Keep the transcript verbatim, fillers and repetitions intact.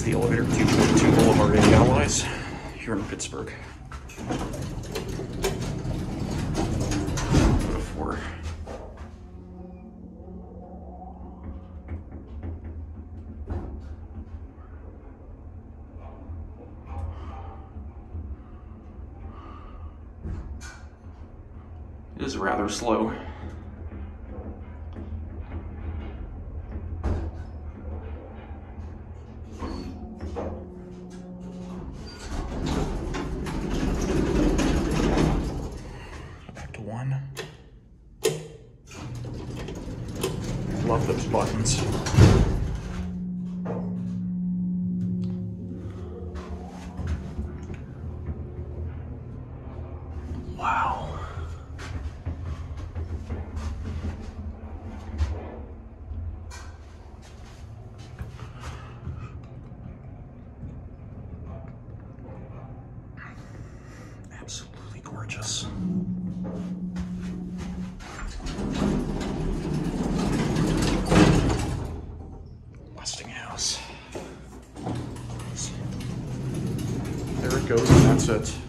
the elevator two forty-two Boulevard eight Allies here in Pittsburgh. Go to four. It is rather slow. Back to one. Love those buttons. Wow. Absolutely gorgeous. Westinghouse. There it goes, and that's it.